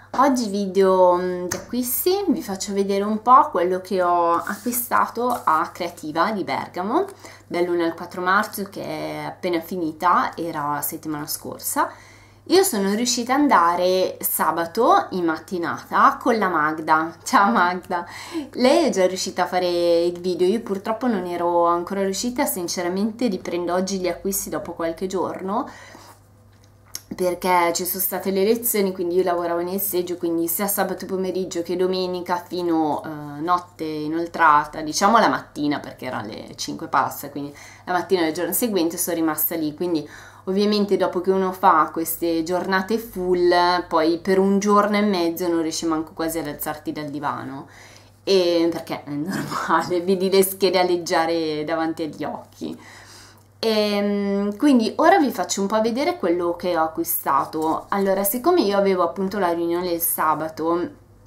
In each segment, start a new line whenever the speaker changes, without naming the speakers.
Oggi video di acquisti, vi faccio vedere un po' quello che ho acquistato a Creativa di Bergamo dall'1 al 4 marzo, che è appena finita, era la settimana scorsa. Io sono riuscita ad andare sabato in mattinata con la Magda. Ciao Magda! Lei è già riuscita a fare il video, io purtroppo non ero ancora riuscita, sinceramente riprendo oggi gli acquisti dopo qualche giorno, perché ci sono state le lezioni, quindi io lavoravo nel seggio, quindi sia sabato pomeriggio che domenica fino notte inoltrata, diciamo la mattina, perché erano le 5 passa, quindi la mattina del giorno seguente sono rimasta lì, quindi ovviamente dopo che uno fa queste giornate full, poi per un giorno e mezzo non riesci manco quasi ad alzarti dal divano, e perché è normale, vedi le schede aleggiare davanti agli occhi. Quindi ora vi faccio un po' vedere quello che ho acquistato. Allora, siccome io avevo appunto la riunione il sabato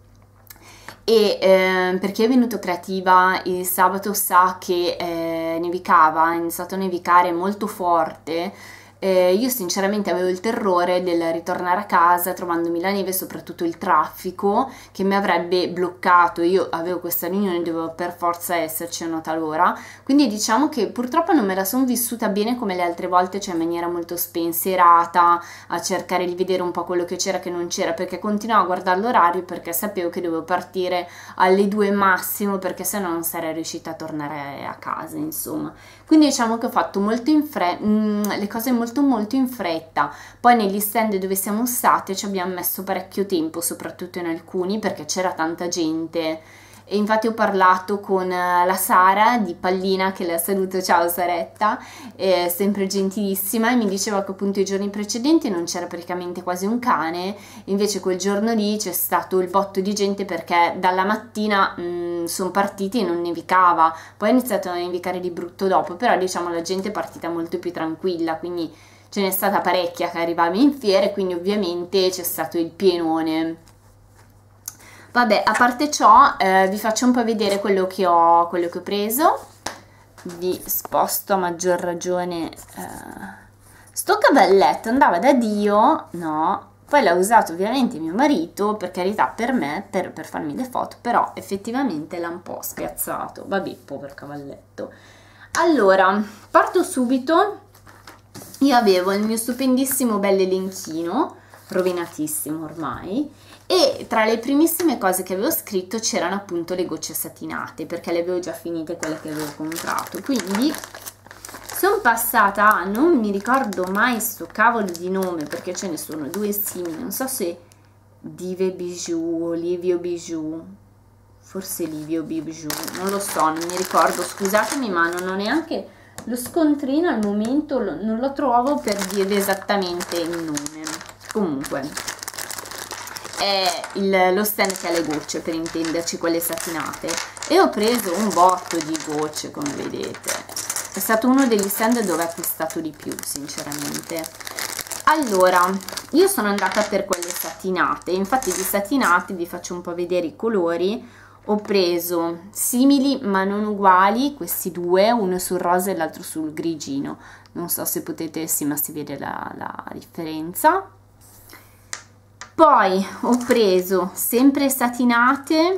e perché è venuto Creativa il sabato, sa che nevicava, è iniziato a nevicare molto forte. Io sinceramente avevo il terrore del ritornare a casa trovandomi la neve, soprattutto il traffico che mi avrebbe bloccato. Io avevo questa riunione, dovevo per forza esserci a una tal'ora, quindi diciamo che purtroppo non me la sono vissuta bene come le altre volte, cioè in maniera molto spensierata, a cercare di vedere un po' quello che c'era e che non c'era, perché continuavo a guardare l'orario, perché sapevo che dovevo partire alle 2 massimo, perché se no non sarei riuscita a tornare a casa, insomma. Quindi diciamo che ho fatto molto le cose molto in fretta. Poi negli stand dove siamo state ci abbiamo messo parecchio tempo, soprattutto in alcuni, perché c'era tanta gente. E infatti ho parlato con la Sara di Pallina, che la saluto, ciao Saretta, sempre gentilissima, e mi diceva che appunto i giorni precedenti non c'era praticamente quasi un cane, invece quel giorno lì c'è stato il botto di gente, perché dalla mattina sono partiti e non nevicava, poi è iniziato a nevicare di brutto dopo, però diciamo la gente è partita molto più tranquilla, quindi ce n'è stata parecchia che arrivava in fiera, quindi ovviamente c'è stato il pienone. Vabbè, a parte ciò, vi faccio un po' vedere quello che ho preso. Vi sposto a maggior ragione. Sto cavalletto andava da Dio, no? Poi l'ha usato ovviamente mio marito, per carità, per me, per farmi le foto, però effettivamente l'ha un po' spiazzato. Vabbè, povero cavalletto. Allora, parto subito. Io avevo il mio stupendissimo bel elenchino, rovinatissimo ormai, e tra le primissime cose che avevo scritto c'erano appunto le gocce satinate, perché le avevo già finite quelle che avevo comprato, quindi sono passata a, non mi ricordo mai sto cavolo di nome, perché ce ne sono due simili, non so se Dive Bijou o Livio Bijou, forse Livio Bijou, non lo so, non mi ricordo, scusatemi, ma non ho neanche lo scontrino al momento, non lo trovo per dirvi esattamente il nome. Comunque è lo stand che ha le gocce, per intenderci, quelle satinate, e ho preso un botto di gocce, come vedete. È stato uno degli stand dove ho acquistato di più, sinceramente. Allora, io sono andata per quelle satinate, infatti di satinate vi faccio un po' vedere i colori. Ho preso simili ma non uguali, questi due, uno sul rosa e l'altro sul grigino, non so se potete, sì, ma si vede la differenza. Poi ho preso sempre satinate,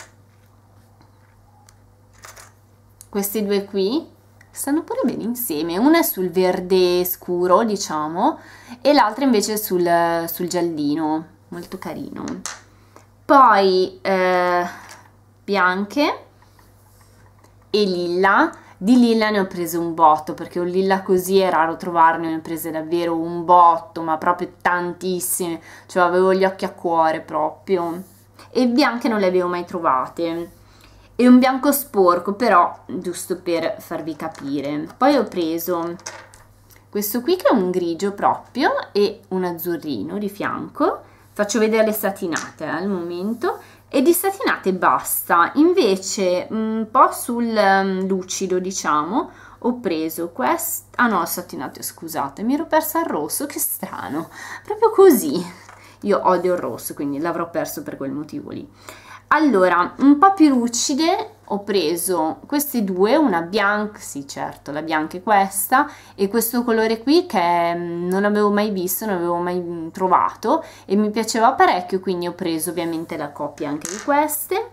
questi due qui, stanno pure bene insieme, una è sul verde scuro, diciamo, e l'altra invece sul giallino, molto carino. Poi bianche e lilla. Di lilla ne ho preso un botto, perché un lilla così è raro trovarne, ne ho prese davvero un botto, ma proprio tantissime, cioè avevo gli occhi a cuore proprio. E bianche non le avevo mai trovate, e un bianco sporco, però giusto per farvi capire. Poi ho preso questo qui che è un grigio proprio e un azzurrino di fianco, faccio vedere le satinate al momento, e di satinate basta. Invece un po' sul lucido, diciamo, ho preso questo, ah no, satinate, scusate, mi ero persa il rosso, che strano, proprio così, io odio il rosso, quindi l'avrò perso per quel motivo lì. Allora, un po' più lucide, ho preso questi due, una bianca, sì certo, la bianca è questa, e questo colore qui che non avevo mai visto, non avevo mai trovato e mi piaceva parecchio, quindi ho preso ovviamente la coppia anche di queste.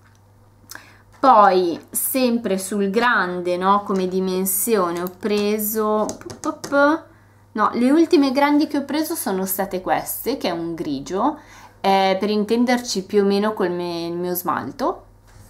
Poi sempre sul grande, no, come dimensione ho preso, no, le ultime grandi che ho preso sono state queste, che è un grigio, per intenderci più o meno col il mio smalto.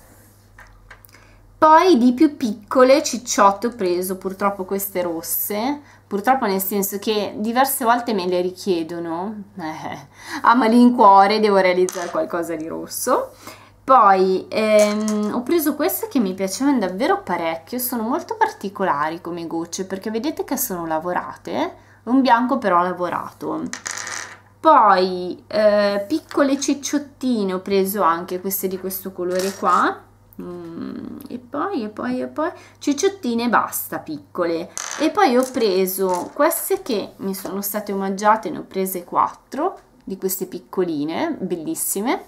Poi di più piccole, cicciotte, ho preso purtroppo queste rosse, purtroppo nel senso che diverse volte me le richiedono, a malincuore devo realizzare qualcosa di rosso. Poi ho preso queste che mi piacevano davvero parecchio, sono molto particolari come gocce perché vedete che sono lavorate, un bianco però lavorato. Poi piccole cicciottine, ho preso anche queste di questo colore qua, e poi cicciottine basta, piccole. E poi ho preso queste che mi sono state omaggiate, ne ho prese 4 di queste piccoline, bellissime.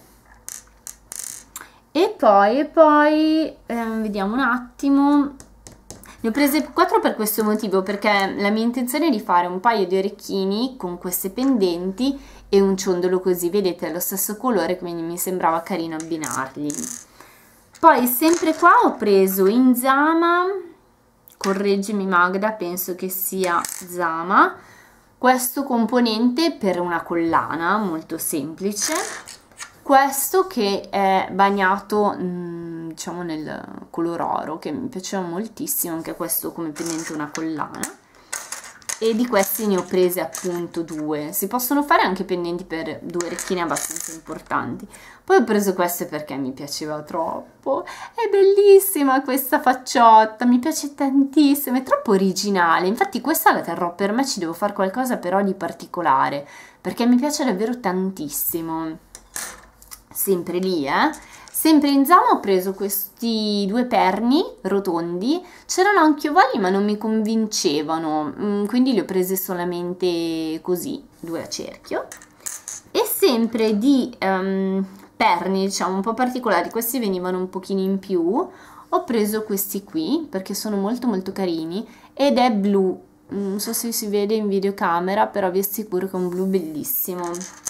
E poi vediamo un attimo, ne ho prese 4 per questo motivo, perché la mia intenzione è di fare un paio di orecchini con queste pendenti e un ciondolo così, vedete, è lo stesso colore, quindi mi sembrava carino abbinarli. Poi sempre qua ho preso in Zama, correggimi Magda, penso che sia Zama, questo componente per una collana molto semplice. Questo che è bagnato diciamo nel color oro, che mi piaceva moltissimo, anche questo come pendente una collana, e di questi ne ho prese appunto 2. Si possono fare anche pendenti per 2 orecchine abbastanza importanti. Poi ho preso queste perché mi piaceva troppo, è bellissima questa facciotta, mi piace tantissimo, è troppo originale, infatti questa la terrò per me, ci devo fare qualcosa però di particolare, perché mi piace davvero tantissimo. Sempre lì, sempre in Zama ho preso questi 2 perni rotondi, c'erano anche ovali ma non mi convincevano, quindi li ho presi solamente così, 2 a cerchio. E sempre di perni, diciamo un po' particolari, questi venivano un pochino in più, ho preso questi qui perché sono molto molto carini ed è blu, non so se si vede in videocamera, però vi assicuro che è un blu bellissimo.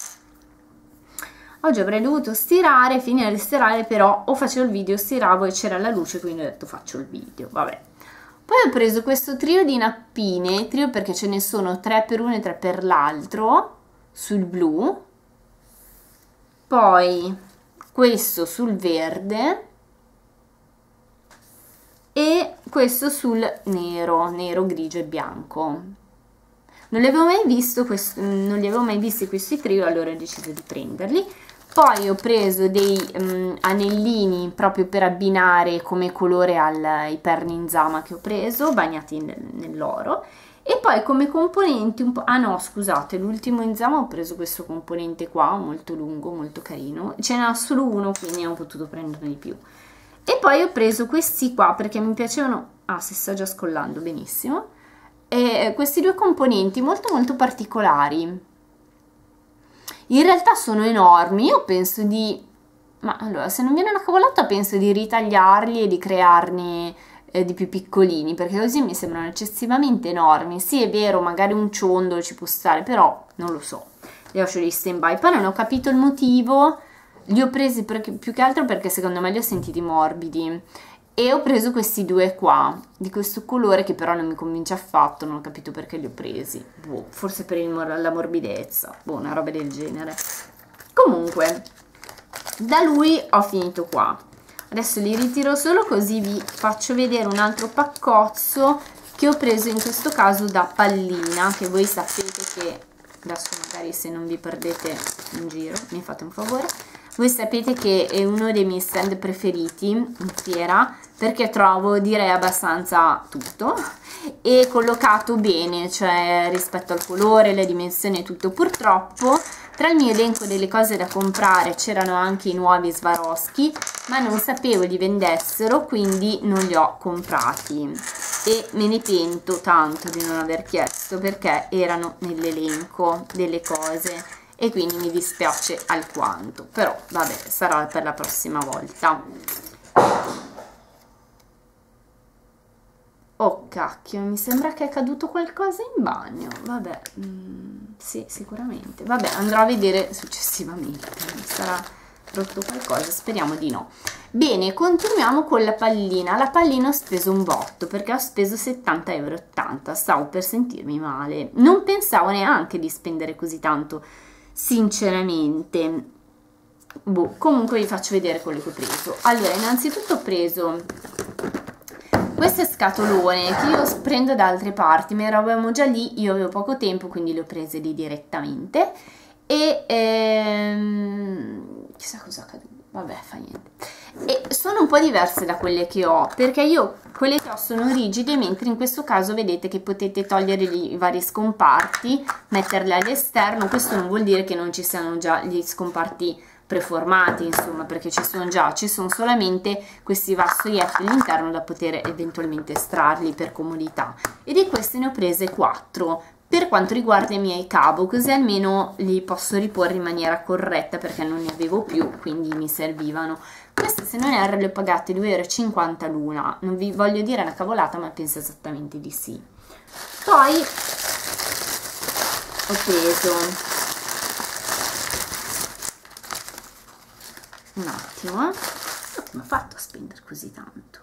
Oggi avrei dovuto stirare, finire di stirare, però o facevo il video, stiravo e c'era la luce, quindi ho detto faccio il video, vabbè. Poi ho preso questo trio di nappine, trio perché ce ne sono 3 per uno e 3 per l'altro, sul blu. Poi questo sul verde e questo sul nero, nero, grigio e bianco. Non li avevo mai visti questi trio, allora ho deciso di prenderli. Poi ho preso dei anellini proprio per abbinare come colore ai perni in Zama che ho preso, bagnati nell'oro. E poi come componenti un po'... Ah no, scusate, l'ultimo in Zama ho preso questo componente qua, molto lungo, molto carino. Ce n'era solo uno, quindi ho potuto prenderne di più. E poi ho preso questi qua perché mi piacevano... Ah, si sta già scollando, benissimo. E questi 2 componenti molto molto particolari. In realtà sono enormi, io penso di... ma allora, se non viene una cavolata penso di ritagliarli e di crearne di più piccolini, perché così mi sembrano eccessivamente enormi. Sì, è vero, magari un ciondolo ci può stare, però non lo so, li lascio di stand by. Poi non ho capito il motivo, li ho presi più che altro perché secondo me li ho sentiti morbidi. E ho preso questi 2 qua, di questo colore che però non mi convince affatto, non ho capito perché li ho presi. Boh, forse per la morbidezza, boh, una roba del genere. Comunque, da lui ho finito qua. Adesso li ritiro solo così vi faccio vedere un altro paccozzo che ho preso in questo caso da Pallina, che voi sapete che, adesso magari se non vi perdete in giro, mi fate un favore. Voi sapete che è uno dei miei stand preferiti in fiera perché trovo, direi, abbastanza tutto e collocato bene, cioè rispetto al colore, le dimensioni e tutto. Purtroppo tra il mio elenco delle cose da comprare c'erano anche i nuovi Swarovski, ma non sapevo li vendessero, quindi non li ho comprati e me ne pento tanto di non aver chiesto perché erano nell'elenco delle cose e quindi mi dispiace alquanto, però vabbè, sarà per la prossima volta. Oh cacchio, mi sembra che è caduto qualcosa in bagno. Vabbè, sì, sicuramente. Vabbè, andrò a vedere successivamente. Mi sarà rotto qualcosa, speriamo di no. Bene, continuiamo con la pallina. La pallina ho speso un botto perché ho speso 70,80 €. Stavo per sentirmi male. Non pensavo neanche di spendere così tanto, sinceramente. Boh, comunque vi faccio vedere quello che ho preso. Allora, innanzitutto ho preso queste scatolone che io prendo da altre parti, ma eravamo già lì, io avevo poco tempo, quindi le ho prese lì direttamente. E chissà cosa è accaduto, vabbè, fa niente. E sono un po' diverse da quelle che ho, perché io quelle che ho sono rigide, mentre in questo caso vedete che potete togliere i vari scomparti, metterle all'esterno. Questo non vuol dire che non ci siano già gli scomparti preformati, insomma, perché ci sono solamente questi vassoietti all'interno da poter eventualmente estrarli per comodità, e di queste ne ho prese 4 per quanto riguarda i miei cavo, così almeno li posso riporre in maniera corretta, perché non ne avevo più, quindi mi servivano. Queste, se non erro, le ho pagate 2,50 € l'una, non vi voglio dire una cavolata, ma penso esattamente di sì. Poi ho preso un attimo, come ho fatto a spendere così tanto?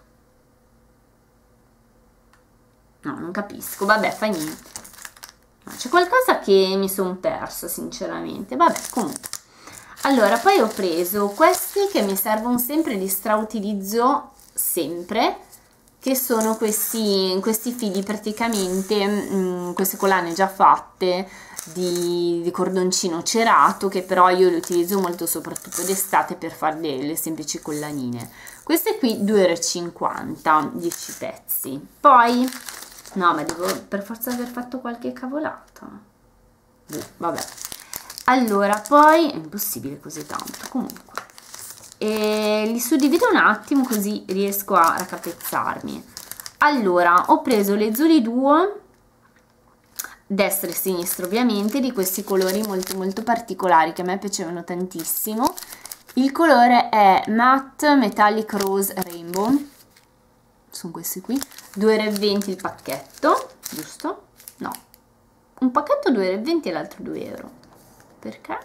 No, non capisco, vabbè, fa niente. C'è qualcosa che mi sono persa, sinceramente. Vabbè, comunque. Allora, poi ho preso questi che mi servono sempre, li strautilizzo sempre, che sono questi fili praticamente, queste collane già fatte di cordoncino cerato, che però io le utilizzo molto soprattutto d'estate per fare le semplici collanine. Queste qui 2,50 €, 10 pezzi. Poi no, ma devo per forza aver fatto qualche cavolata. Vabbè. Allora, poi è impossibile così tanto, comunque. E li suddivido un attimo così riesco a raccapezzarmi. Allora, ho preso le Zuli Duo, destra e sinistra ovviamente, di questi colori molto molto particolari che a me piacevano tantissimo. Il colore è Matte Metallic Rose Rainbow, sono questi qui, 2,20 € il pacchetto, giusto? No, un pacchetto 2,20 € e l'altro 2 €. Perché?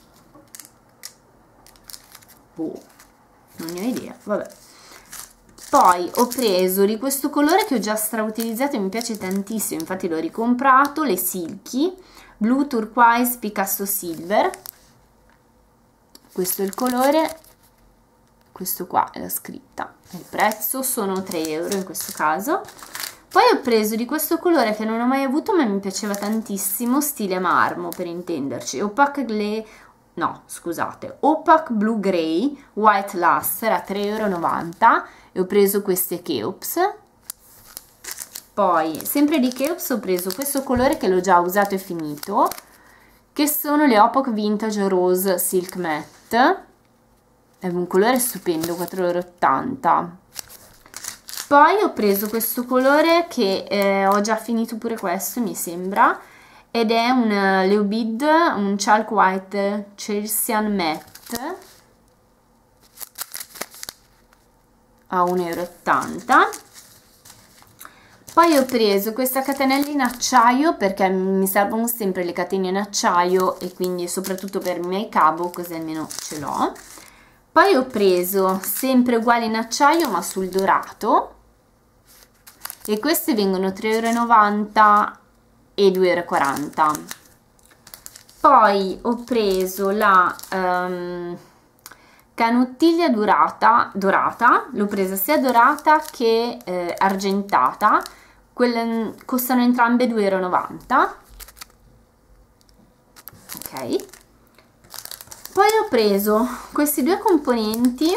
Boh, non ne ho idea, vabbè. Poi ho preso di questo colore che ho già strautilizzato e mi piace tantissimo, infatti l'ho ricomprato, le Silky Blue Turquoise Picasso Silver. Questo è il colore, questo qua è la scritta, il prezzo sono 3 € in questo caso. Poi ho preso di questo colore che non ho mai avuto ma mi piaceva tantissimo, stile marmo per intenderci, Opaque Blue Grey White Luster a 3,90 € e ho preso queste Cheops. Poi sempre di Cheops ho preso questo colore che l'ho già usato e finito, che sono le Opaque Vintage Rose Silk Matte. È un colore stupendo, 4,80 €. Poi ho preso questo colore che ho già finito pure questo, mi sembra, ed è un Leobid, un Chalk White Chelsian Matte a 1,80 €. Poi ho preso questa catenella in acciaio perché mi servono sempre le catene in acciaio e quindi soprattutto per i miei cavo, così almeno ce l'ho. Poi ho preso sempre uguali in acciaio ma sul dorato, e queste vengono 3,90 € e 2,40 €. Poi ho preso la canottiglia dorata, l'ho presa sia dorata che argentata, quelle costano entrambe 2,90 €. Ok. Poi ho preso questi due componenti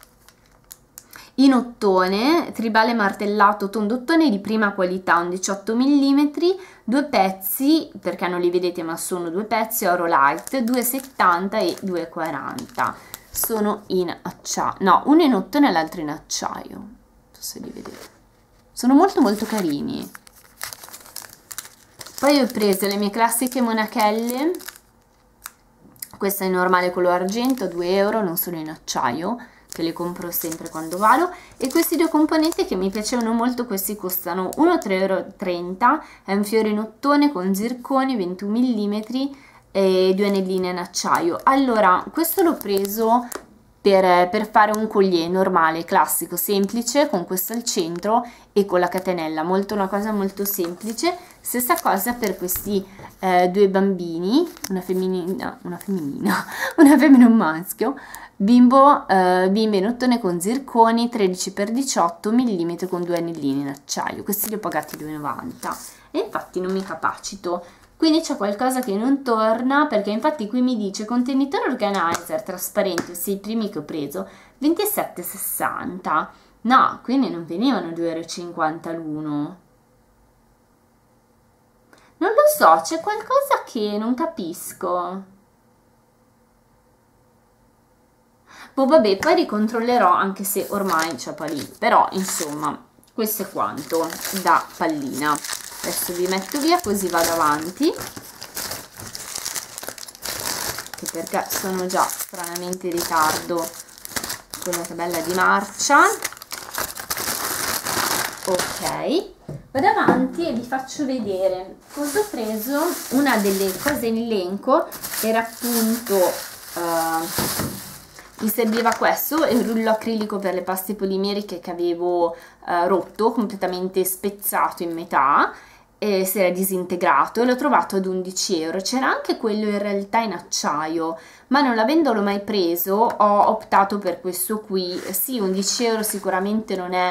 in ottone, tribale martellato tondottone di prima qualità, un 18 mm, due pezzi, perché non li vedete ma sono due pezzi oro light, 2,70 € e 2,40 €. Sono in acciaio, no, uno in ottone e l'altro in acciaio, non so se li vedete, sono molto molto carini. Poi ho preso le mie classiche monachelle, questa è normale color argento, 2 €, non sono in acciaio, che le compro sempre quando vado. E questi due componenti che mi piacevano molto, questi costano 1,30 €, è un fiore in ottone con zirconi 21 mm e due anelline in acciaio. Allora, questo l'ho preso per fare un collier normale, classico, semplice, con questo al centro e con la catenella, una cosa molto semplice. Stessa cosa per questi due bambini, una femmina una femmina e un maschio, bimbe in ottone con zirconi 13x18 mm con due anellini in acciaio. Questi li ho pagati 2,90 € e infatti non mi capacito. Quindi c'è qualcosa che non torna, perché infatti qui mi dice contenitore organizer trasparente, sì, i primi che ho preso, 27,60 €. No, quindi non venivano 2,50 € l'uno. Non lo so, c'è qualcosa che non capisco. Boh, vabbè, poi ricontrollerò, anche se ormai c'è lì. Però, insomma, questo è quanto da pallina. Adesso vi metto via così vado avanti, che perché sono già stranamente in ritardo con la tabella di marcia. Ok, vado avanti e vi faccio vedere cosa ho preso. Una delle cose in elenco era appunto mi serviva questo, il rullo acrilico per le paste polimeriche che avevo rotto, completamente spezzato in metà, e si era disintegrato, e l'ho trovato ad 11 €. C'era anche quello in realtà in acciaio, ma non avendolo mai preso ho optato per questo qui. Sì, 11 € sicuramente non è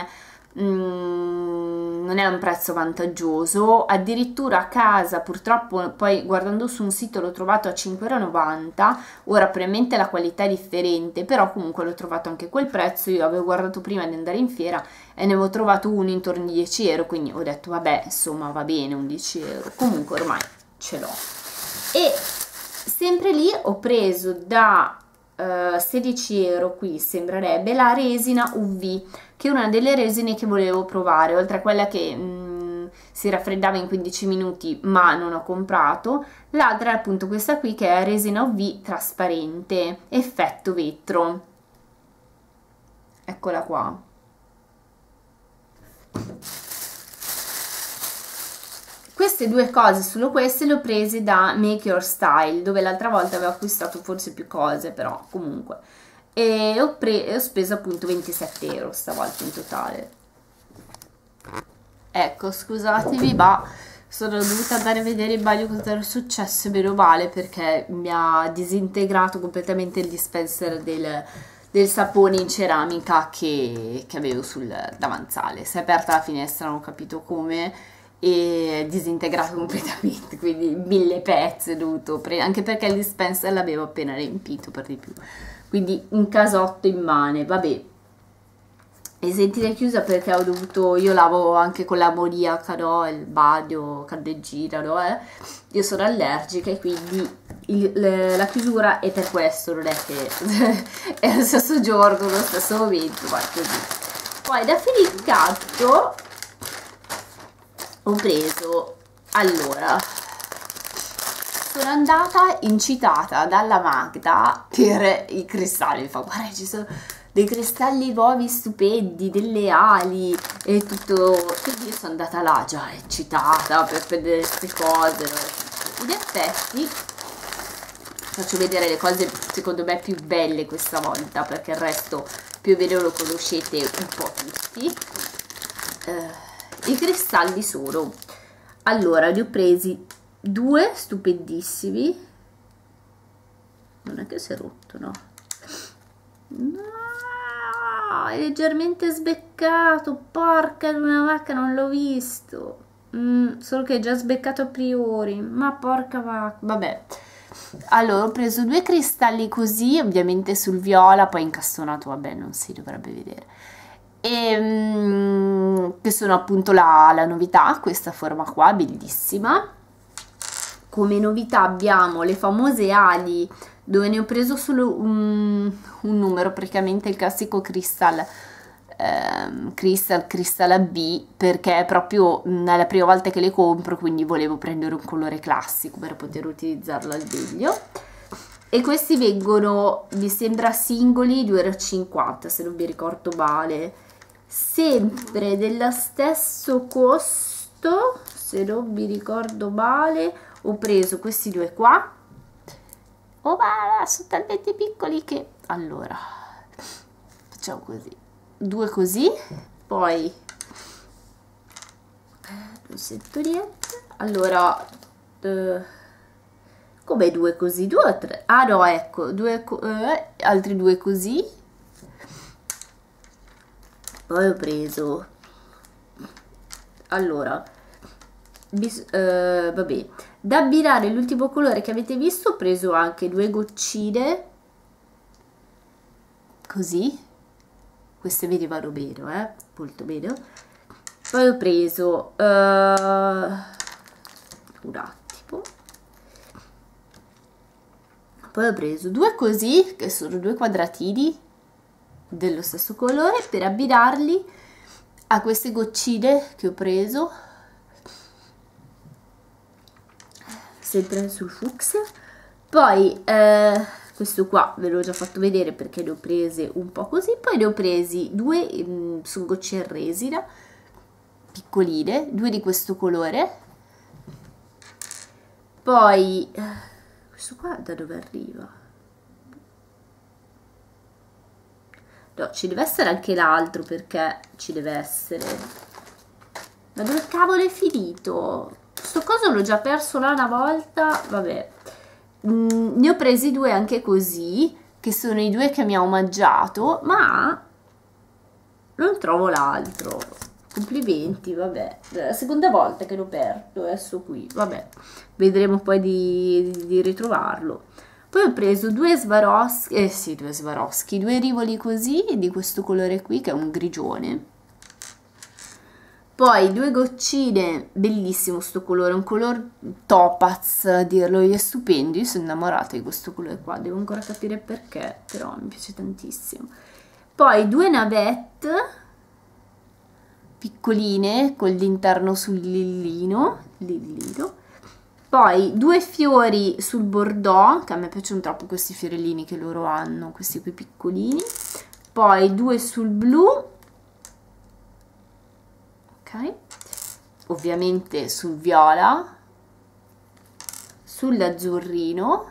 un prezzo vantaggioso, addirittura a casa purtroppo poi guardando su un sito l'ho trovato a 5,90 €. Ora probabilmente la qualità è differente, però comunque l'ho trovato anche quel prezzo. Io avevo guardato prima di andare in fiera e ne avevo trovato uno intorno ai 10 €, quindi ho detto vabbè, insomma va bene 11 €, comunque ormai ce l'ho. E sempre lì ho preso da 16 € qui sembrerebbe la resina UV, che è una delle resine che volevo provare, oltre a quella che si raffreddava in 15 minuti ma non ho comprato. L'altra è appunto questa qui, che è resina UV trasparente effetto vetro, eccola qua. Queste due cose, solo queste, le ho prese da Make Your Style, dove l'altra volta avevo acquistato forse più cose, però comunque. E ho speso appunto 27 € stavolta in totale. Ecco, scusatevi, ma sono dovuta andare a vedere in bagno cosa era successo, meno male, perché mi ha disintegrato completamente il dispenser del sapone in ceramica che avevo sul davanzale. Si è aperta la finestra, non ho capito come, e disintegrato completamente, quindi 1000 pezzi ho dovuto prendere, anche perché il dispenser l'avevo appena riempito per di più, quindi un casotto immane. Vabbè, e sentite chiusa perché ho dovuto, io lavo anche con l'ammoniaca, no? Il bagno candeggina, no? Io sono allergica e quindi la chiusura è per questo, non è che è lo stesso giorno, lo stesso momento, ma così. Poi da Filippicatto ho preso, allora, sono andata incitata dalla Magda per i cristalli. Mi fa, guarda, ci sono dei cristalli nuovi stupendi, delle ali e tutto, quindi io sono andata là già eccitata per vedere queste cose. In effetti faccio vedere le cose secondo me più belle questa volta, perché il resto più o meno lo conoscete un po' tutti. I cristalli sono, allora, li ho presi due stupendissimi, non è che si è rotto, no? No, è leggermente sbeccato, porca di una vacca, non l'ho visto, solo che è già sbeccato a priori, ma porca vacca, vabbè. Allora ho preso due cristalli così, ovviamente sul viola, poi incastonato, vabbè, non si dovrebbe vedere, e che sono appunto la novità, questa forma qua bellissima. Come novità abbiamo le famose ali, dove ne ho preso solo un numero, praticamente il classico Crystal AB, perché è proprio la prima volta che le compro, quindi volevo prendere un colore classico per poter utilizzarlo al meglio. e questi vengono, mi sembra singoli, 2,50 € se non mi ricordo male, sempre dello stesso costo se non mi ricordo male. Ho preso questi due qua, oh ma sono talmente piccoli che, allora facciamo così, due così, poi non sento niente, allora come due così, due o tre, ah no ecco, altri due così, poi ho preso, allora vabbè, da abbinare l'ultimo colore che avete visto ho preso anche due goccine così, queste vedevano bene, molto bene. Poi ho preso un attimo, poi ho preso due così, che sono due quadratini dello stesso colore, per abbinarli a queste goccine che ho preso, sempre sul fucsia. Poi questo qua ve l'ho già fatto vedere perché ne ho prese un po' così, poi ne ho presi due su gocce in resina piccoline, due di questo colore. Poi questo qua da dove arriva? No, ci deve essere anche l'altro, perché ci deve essere, ma dove cavolo è finito? Sto coso l'ho già perso là una volta, vabbè. Ne ho presi due anche così, che sono i due che mi ha omaggiato, ma non trovo l'altro. Complimenti, vabbè, la seconda volta che l'ho perso, adesso qui, vabbè, vedremo poi di ritrovarlo. Poi ho preso due Swarovski, sì, due Swarovski, due rivoli così, di questo colore qui, che è un grigione. Poi due goccine, bellissimo sto colore, un color topaz, a dirlo, è stupendo, io sono innamorata di questo colore qua, devo ancora capire perché, però mi piace tantissimo. Poi due navette piccoline con l'interno sul lillino, poi due fiori sul bordeaux, che a me piacciono troppo questi fiorellini che loro hanno, questi qui piccolini, poi due sul blu, ok, ovviamente sul viola, sull'azzurrino,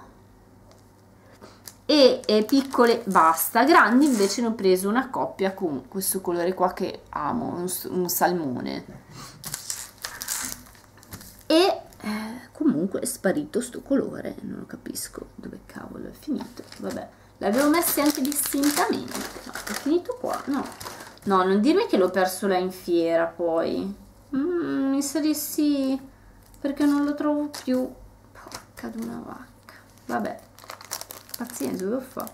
e piccole basta. Grandi invece ne ho preso una coppia con questo colore qua che amo, un salmone, e comunque è sparito sto colore, non lo capisco dove cavolo è finito, vabbè, l'avevo messi anche distintamente, no, è finito qua, no, non dirmi che l'ho perso là in fiera poi, mi sa di sì, perché non lo trovo più, porca di una vacca, vabbè, pazienza, devo fare.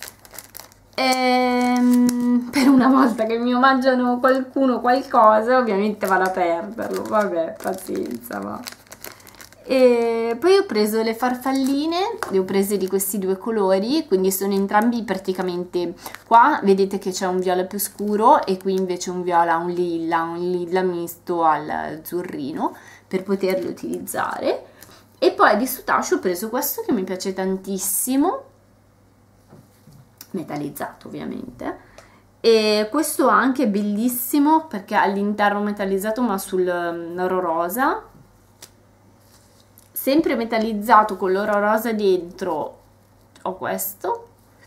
Per una volta che mi omaggiano qualcuno qualcosa, ovviamente vado a perderlo, vabbè, pazienza, va. E poi ho preso le farfalline, le ho prese di questi due colori, quindi sono entrambi praticamente, qua vedete che c'è un viola più scuro e qui invece un viola, un lilla misto al azzurrino, per poterli utilizzare. E poi di Soutache ho preso questo che mi piace tantissimo, metallizzato ovviamente, e questo anche è bellissimo perché ha all'interno metallizzato ma sul oro rosa, sempre metallizzato con l'oro rosa dentro. Ho questo,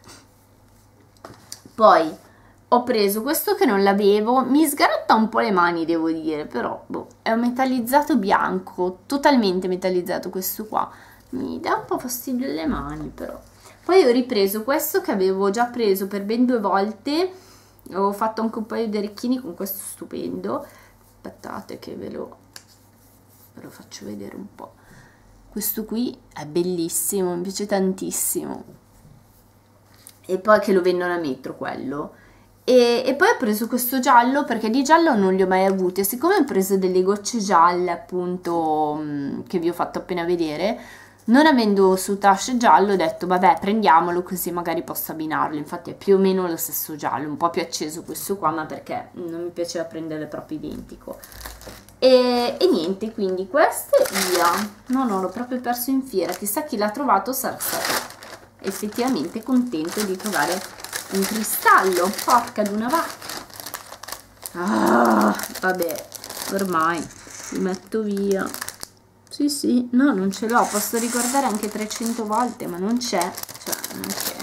poi ho preso questo che non l'avevo, mi sgratta un po' le mani devo dire, però boh, è un metallizzato bianco, totalmente metallizzato questo qua, mi dà un po' fastidio alle mani però. Poi ho ripreso questo che avevo già preso per ben 2 volte, ho fatto anche un paio di orecchini con questo stupendo, aspettate che ve lo faccio vedere un po'. Questo qui è bellissimo, mi piace tantissimo, e poi che lo vendono a metro quello. E poi ho preso questo giallo perché di giallo non li ho mai avuti, e siccome ho preso delle gocce gialle appunto che vi ho fatto appena vedere, non avendo Soutache giallo ho detto vabbè prendiamolo così magari posso abbinarlo, infatti è più o meno lo stesso giallo, un po' più acceso questo qua, ma perché non mi piaceva prendere proprio identico. E niente, quindi questo e via, no l'ho proprio perso in fiera, chissà chi l'ha trovato, sarà stato effettivamente contento di trovare un cristallo. Porca di una vacca. Ah, vabbè, ormai li metto via. Sì, sì, no, non ce l'ho, posso ricordare anche 300 volte, ma non c'è, cioè non c'è.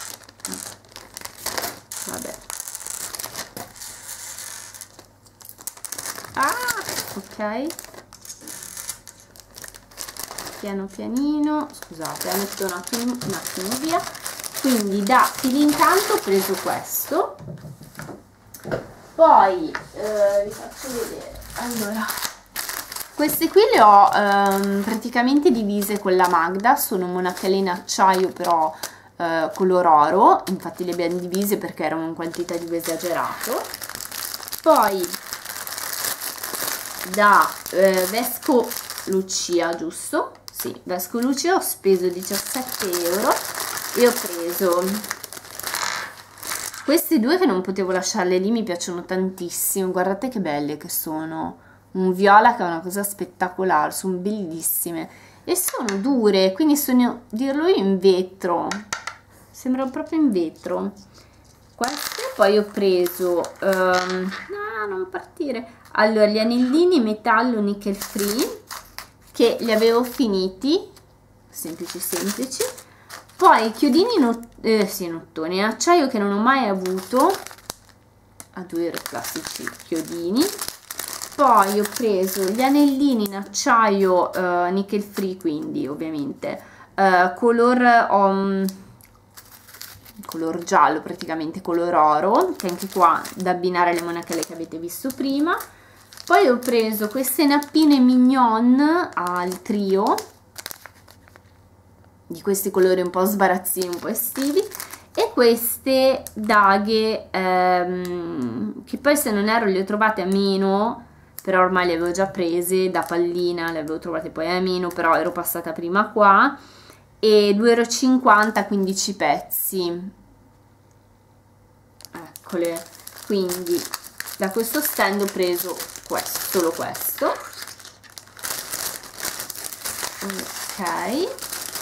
Vabbè. Ah, ok. Piano pianino, scusate, metto un attimo via. Quindi da Filintanto ho preso questo. Poi vi faccio vedere. Allora, queste qui le ho praticamente divise con la Magda, sono monachelle in acciaio però color oro, infatti le abbiamo divise perché erano in quantitativo esagerato. Poi da Vesco Lucia, giusto? Sì, Vesco Lucia ho speso 17 euro e ho preso queste due che non potevo lasciarle lì, mi piacciono tantissimo, guardate che belle che sono, un viola che è una cosa spettacolare, sono bellissime e sono dure, quindi sono, dirlo io, in vetro, sembrano proprio in vetro. Queste poi ho preso, no, non partire, allora gli anellini metallo nickel free, che li avevo finiti, semplici, poi chiodini nottoni in acciaio che non ho mai avuto, a 2 euro classici chiodini. Poi ho preso gli anellini in acciaio nickel free, quindi ovviamente color giallo, praticamente color oro, che anche qua da abbinare alle monachelle che avete visto prima. Poi ho preso queste nappine mignon al trio, di questi colori un po' sbarazzini, un po' estivi, e queste daghe che poi, se non erro, le ho trovate a meno, però ormai le avevo già prese da pallina, le avevo trovate poi a meno, però ero passata prima qua, e 2,50 euro, 15 pezzi, eccole. Quindi da questo stand ho preso questo, solo questo. Ok,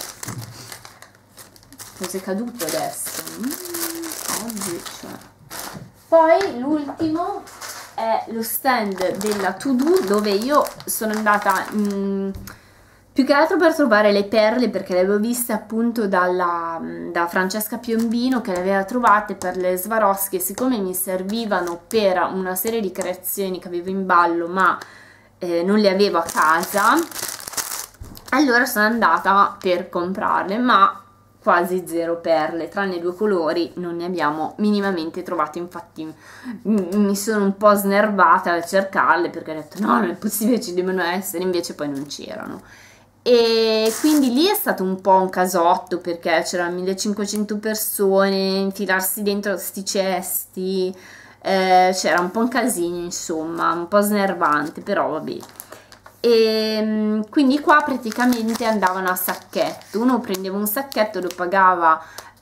cosa è caduto adesso? Oggi, cioè. Poi l'ultimo è lo stand della To Do, dove io sono andata più che altro per trovare le perle, perché le avevo viste appunto da Francesca Piombino, che le aveva trovate per le Swarovski, e siccome mi servivano per una serie di creazioni che avevo in ballo ma non le avevo a casa, allora sono andata per comprarle, ma quasi zero perle, tranne 2 colori non ne abbiamo minimamente trovate. Infatti mi sono un po' snervata a cercarle, perché ho detto no, non è possibile, ci devono essere, invece poi non c'erano. E quindi lì è stato un po' un casotto, perché c'erano 1500 persone, infilarsi dentro sti cesti, c'era un po' un casino, insomma, un po' snervante, però vabbè. E quindi qua praticamente andavano a sacchetto, uno prendeva un sacchetto, lo pagava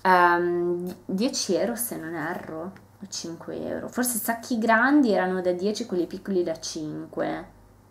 10 euro se non erro, o 5 euro, forse i sacchi grandi erano da 10, quelli piccoli da 5.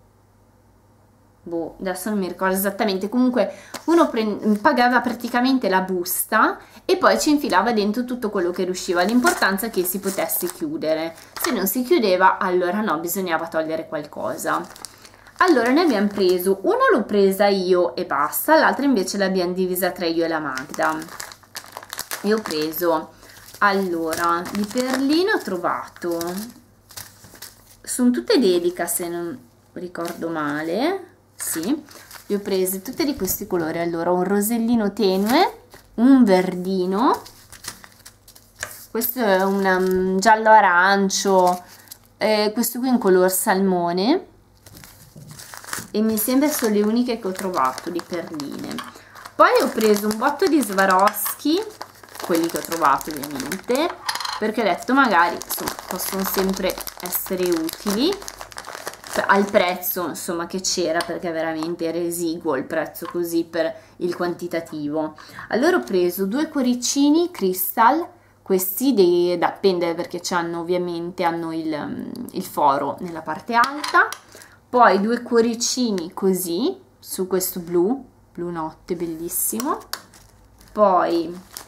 Boh, adesso non mi ricordo esattamente. Comunque uno pagava praticamente la busta e poi ci infilava dentro tutto quello che riusciva. L'importanza è che si potesse chiudere, se non si chiudeva allora no, bisognava togliere qualcosa. Allora ne abbiamo preso, uno l'ho presa io e basta, l'altra invece l'abbiamo divisa tra io e la Magda. Io ho preso, allora, di perline ho trovato, sono tutte dedica se non ricordo male. Sì, li ho prese tutte di questi colori. Allora, un rosellino tenue, un verdino, questo è un giallo arancio, questo qui è un color salmone, e mi sembra sono le uniche che ho trovato di perline. Poi ho preso un botto di Swarovski, quelli che ho trovato ovviamente, perché ho detto magari insomma possono sempre essere utili, al prezzo insomma che c'era, perché veramente è residuo il prezzo così per il quantitativo. Allora ho preso 2 cuoricini crystal, questi da appendere, perché ovviamente hanno il foro nella parte alta. Poi 2 cuoricini così su questo blu notte, bellissimo. Poi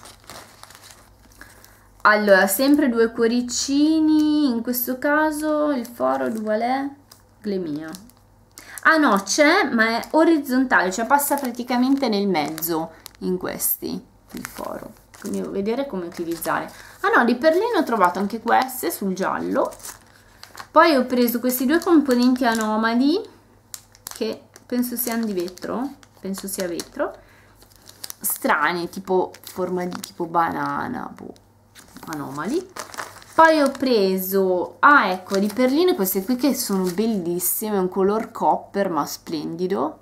Allora, sempre 2 cuoricini, in questo caso il foro qual è? Glemia. Ah no, c'è, ma è orizzontale, cioè passa praticamente nel mezzo in questi, il foro. Quindi devo vedere come utilizzare. Ah no, di perline ho trovato anche queste sul giallo. Poi ho preso questi 2 componenti anomali, che penso siano di vetro, penso sia vetro, strani, tipo forma di tipo banana, boh, anomali. Poi ho preso, ah ecco, di perline queste qui che sono bellissime, un color copper ma splendido.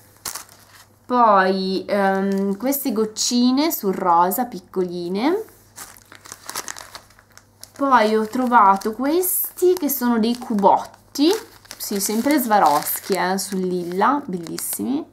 Poi queste goccine sul rosa, piccoline. Poi ho trovato questi che sono dei cubotti, sì, sempre Swarovski, sul lilla, bellissimi.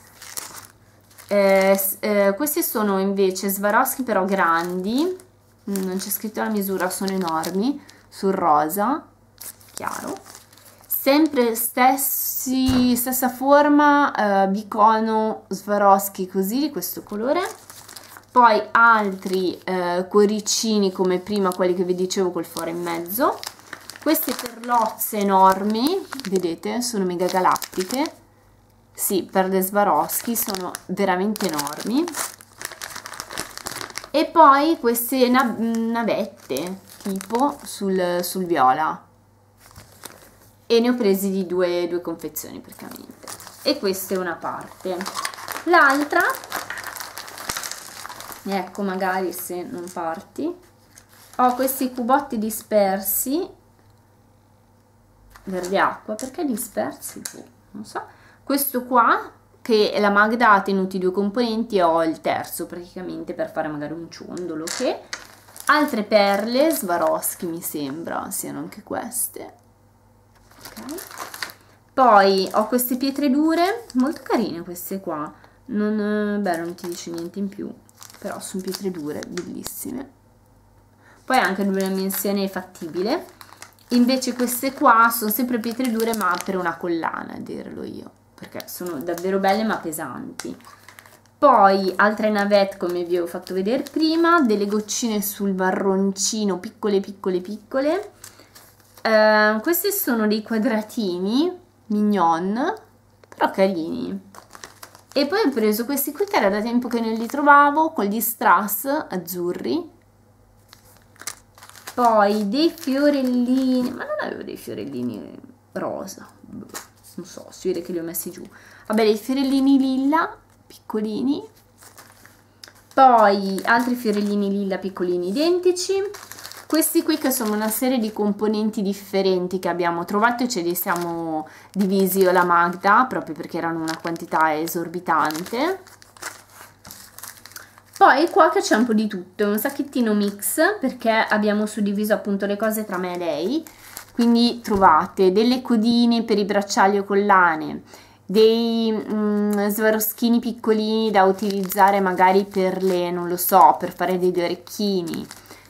Questi sono invece Swarovski però grandi, non c'è scritto la misura, sono enormi, sul rosa chiaro, sempre stessa forma, bicono Swarovski così, di questo colore. Poi altri cuoricini come prima, quelli che vi dicevo col foro in mezzo. Queste perlozze enormi, vedete, sono mega galattiche, sì, per le Swarovski, sono veramente enormi. E poi queste navette tipo sul viola, e ne ho presi di due confezioni praticamente, e questa è una parte. L'altra, ecco, magari se non parti, ho questi cubotti dispersi verde acqua, perché dispersi? Non so. Questo qua, che è la Magda, ha tenuti 2 componenti e ho il terzo praticamente per fare magari un ciondolo. Che altre perle Swarovski, mi sembra siano anche queste, ok. Poi ho queste pietre dure molto carine, queste qua, non ti dice niente in più, però sono pietre dure bellissime. Poi anche una dimensione fattibile. Invece queste qua sono sempre pietre dure ma per una collana, a dirlo io, perché sono davvero belle ma pesanti. Poi altre navette come vi ho fatto vedere prima, delle goccine sul marroncino piccole piccole piccole. Questi sono dei quadratini mignon però carini. E poi ho preso questi qui che era da tempo che non li trovavo, con gli strass azzurri. Poi dei fiorellini, ma non avevo dei fiorellini rosa, non so, si vede che li ho messi giù. Vabbè, dei fiorellini lilla piccolini. Poi altri fiorellini lilla piccolini identici. Questi qui che sono una serie di componenti differenti che abbiamo trovato e ce li siamo divisi io e la Magda, proprio perché erano una quantità esorbitante. Poi qua che c'è un po' di tutto, è un sacchettino mix, perché abbiamo suddiviso appunto le cose tra me e lei. Quindi trovate delle codine per i bracciali o collane, dei Swarovskini piccolini da utilizzare magari per le, non lo so, per fare degli orecchini,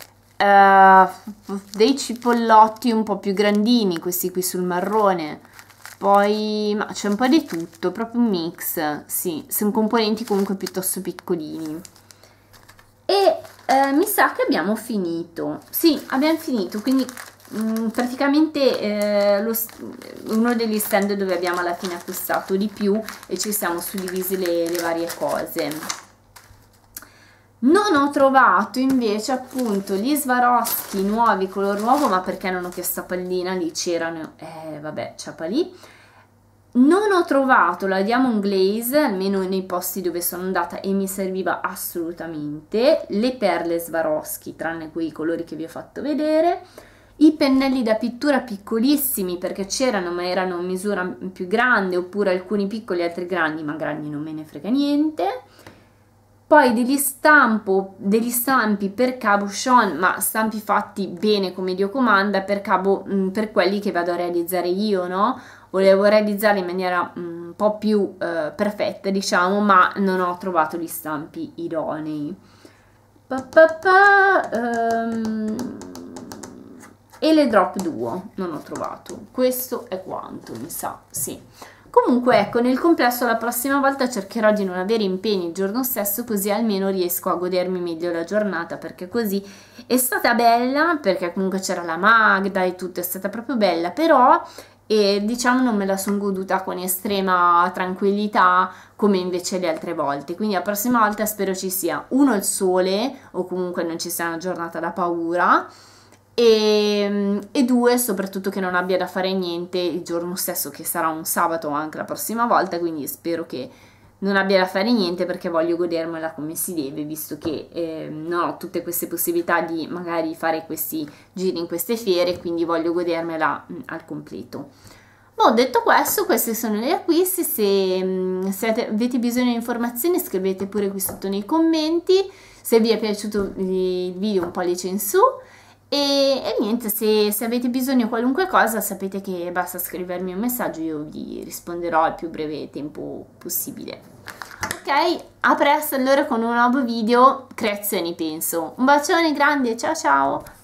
dei cipollotti un po' più grandini, questi qui sul marrone. Poi ma c'è un po' di tutto, proprio un mix, sì, sono componenti comunque piuttosto piccolini. E mi sa che abbiamo finito, sì, abbiamo finito, quindi praticamente uno degli stand dove abbiamo alla fine acquistato di più e ci siamo suddivisi le varie cose. Non ho trovato invece appunto gli Swarovski nuovi, color nuovo, ma perché non ho chiesto a Pallina, lì c'erano, vabbè, ciapa lì. Non ho trovato la Diamond Glaze, almeno nei posti dove sono andata, e mi serviva assolutamente. Le perle Swarovski, tranne quei colori che vi ho fatto vedere. I pennelli da pittura piccolissimi, perché c'erano ma erano in misura più grande, oppure alcuni piccoli e altri grandi, ma grandi non me ne frega niente. Poi degli stampi per cabochon, ma stampi fatti bene come Dio comanda, per per quelli che vado a realizzare io, no? Volevo realizzarli in maniera un po' più perfetta, diciamo, ma non ho trovato gli stampi idonei. E le drop duo non ho trovato. Questo è quanto, mi sa, sì. Comunque ecco, nel complesso la prossima volta cercherò di non avere impegni il giorno stesso, così almeno riesco a godermi meglio la giornata, perché così è stata bella, perché comunque c'era la Magda e tutto, è stata proprio bella, però diciamo non me la sono goduta con estrema tranquillità come invece le altre volte. Quindi la prossima volta spero ci sia uno il sole, o comunque non ci sia una giornata da paura, e due, soprattutto che non abbia da fare niente il giorno stesso, che sarà un sabato anche la prossima volta, quindi spero che non abbia da fare niente, perché voglio godermela come si deve, visto che non ho tutte queste possibilità di magari fare questi giri in queste fiere, quindi voglio godermela al completo. Boh, detto questo, questi sono gli acquisti. Se avete bisogno di informazioni scrivete pure qui sotto nei commenti. Se vi è piaciuto il video, un pollice in su. E niente, se avete bisogno di qualunque cosa sapete che basta scrivermi un messaggio, io vi risponderò al più breve tempo possibile. Ok, a presto allora con un nuovo video, creazioni penso. Un bacione grande, ciao ciao!